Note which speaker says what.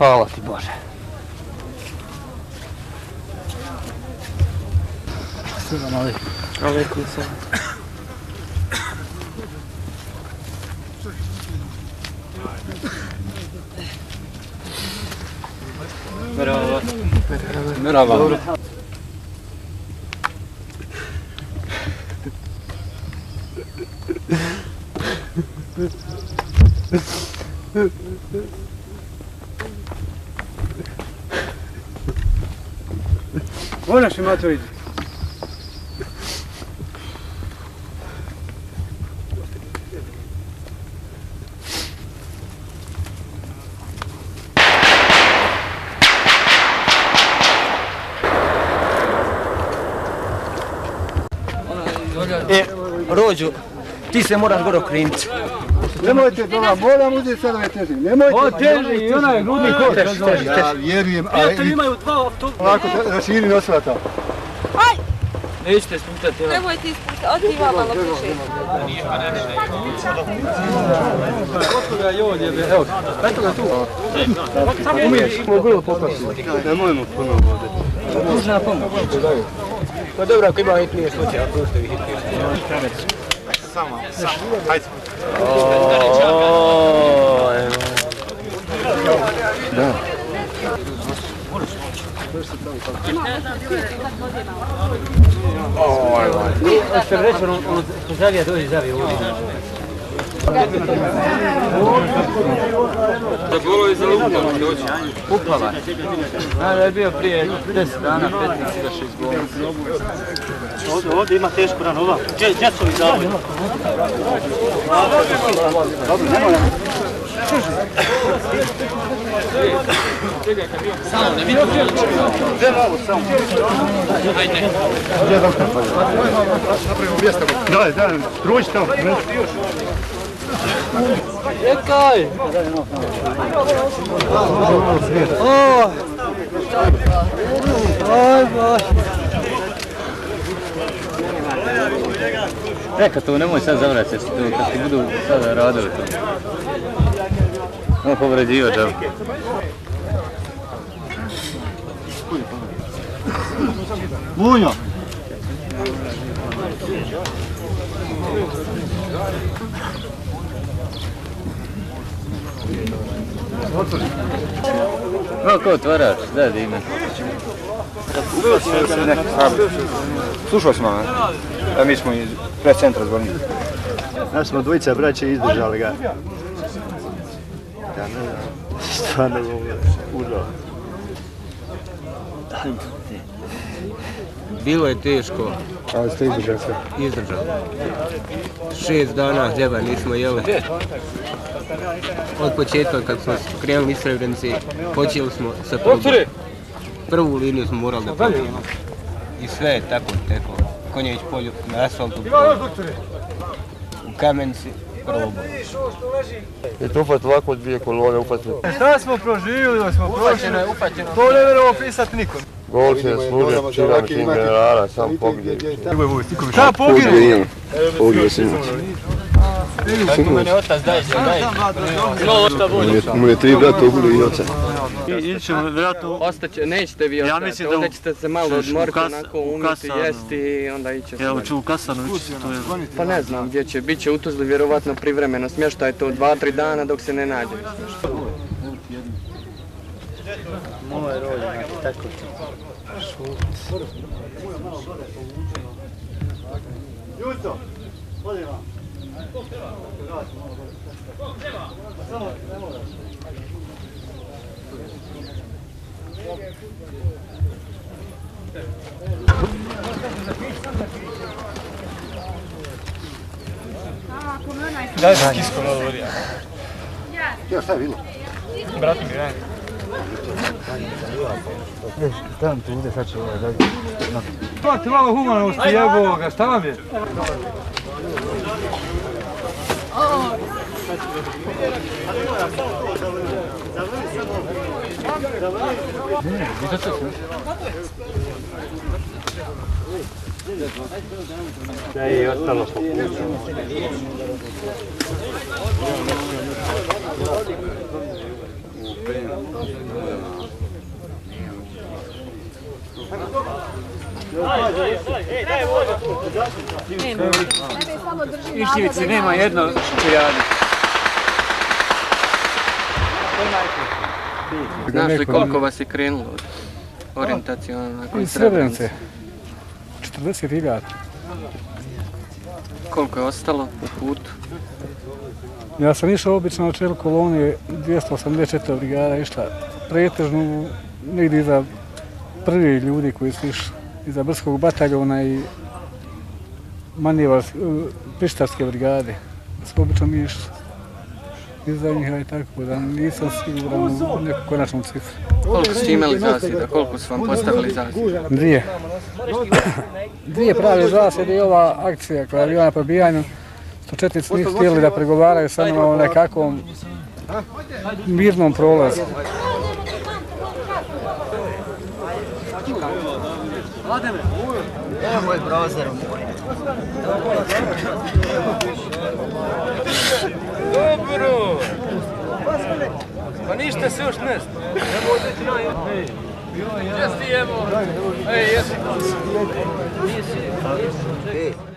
Speaker 1: Hvala ti Bože. Selam alejkum. Alejkum selam. Merhaba. Merhaba. Dobro.
Speaker 2: Moraš ima to ide.
Speaker 1: Rođu, ti se moraš gore okrenuti.
Speaker 2: Nemojte, moram uzeti sad ove teži. Nemojte. O, teži i onaj grudni koš.
Speaker 1: Teži.
Speaker 2: Vjerujem,
Speaker 3: ali imaju dva autobusa.
Speaker 2: Ovako, raširi nosila tamo.
Speaker 3: Aj!
Speaker 1: Nećete sputati.
Speaker 3: Nemojte ispustiti, otiva malo više.
Speaker 2: Otko ga je ovdje, evo, eto ga tu. Umiješ, mogu popasti. Nemojmo puno vode.
Speaker 1: Nužna pomoć. Pa dobro, ako ima hitnije slučaje, ako ostavi hitnije slučaje.
Speaker 2: Samo, hajde. Da.
Speaker 1: Što bi reći, ono zavija dođe, zavija ovdje.
Speaker 4: Da bolo je za Lupama dođe.
Speaker 1: Upava. Da je bio prije 10 dana, 15 ili 6 godina.
Speaker 5: Ovdje ima tešku ranu, ova. Djecovi zavoj. Dobro, nemoj.
Speaker 4: Samo, ne vidim.
Speaker 5: Gdje malo, samo.
Speaker 4: Ajde.
Speaker 2: Gdje doktor? Napravimo mjesto. Daj, struć tamo.
Speaker 1: Čekaj! Aj, boj! Reka to, nemoj sad zavrati se to, kad ti budu sada radili to. Ono povređivo, čao.
Speaker 2: Bunjo!
Speaker 1: Kako otvaraš? Da, Dime.
Speaker 2: Slušao smo, a mi smo iz predcentra zvornika.
Speaker 5: Naš smo dvojica braće izdržali ga. Ja ne znam, stvarno užao.
Speaker 1: Bilo je teško.
Speaker 2: Ali ste izdržali sve?
Speaker 1: Izdržali. 6 dana hljeba nismo jeli. Od početka kad smo krenuli iz Srebrenice, počeli smo sa prvu liniju smo morali da popijemo. I sve je tako teklo. Konjevic Polju na asfaltu, u Kamenici, prvo bolo.
Speaker 6: I tu ufati ovako 2 kolone, ufati.
Speaker 2: Šta smo proživjeli da smo prošli?
Speaker 1: Upaćeno.
Speaker 2: To ne vjerovo pisati nikom.
Speaker 6: Golci je služio čiram tim generala, sam pogidio.
Speaker 2: Šta pogidio?
Speaker 6: Pogidio sinoć.
Speaker 1: Kako mene otac daje se, daje.
Speaker 6: Mu je 3 brata ubili i oca.
Speaker 5: Ili ćemo vjerojatno...
Speaker 1: Ostaće, nećete vi ostati, onda ćete se malo odmoriti, onako umiti, jesti i onda iće se.
Speaker 5: Evo ću u Kasanoviću, to je...
Speaker 1: Pa ne znam gdje će, bit će u Tuzli vjerovatno privremeno smještaj to 2-3 dana dok se ne nađe.
Speaker 5: Moje rođe, tako ti. Justo, vodim vam.
Speaker 2: Daj se kisko na odvorija.
Speaker 6: Ja, šta je bilo?
Speaker 2: Brati mi rani.
Speaker 6: Stavim tu ovdje, sad će ovaj dalje.
Speaker 2: Pa ti malo humanosti jeboga, šta vam je?
Speaker 5: Da je ostalo po kuću.
Speaker 2: Iljkovici nema jedno prijadi.
Speaker 1: Znaš li koliko vas je krenulo od orijentacijona nakon
Speaker 2: Iz Srebrenice. 40.000.
Speaker 1: Koliko je ostalo u putu?
Speaker 2: Ja sam išao obično na čelu kolonije, 284 brigada išla pretežno negdje iza prvi ljudi koji su išli, iza Brdskog bataljona i Pištarske brigade. Smo obično mi išli iza njih, i tako da nisam siguran u neku konačnu cifru.
Speaker 1: Koliko ste imali zasjeda? Koliko su vam postavili zasjeda?
Speaker 2: Dvije prave zasjede i ova akcija koja je bila na probijanju. 104 nisu htjeli da pregovaraju sa nama o nekakvom mirnom prolazu.
Speaker 5: Evo moj browser moj.
Speaker 4: Dobro! Pa ništa se još ne zna. Jesi ti evo? Ej, jesi.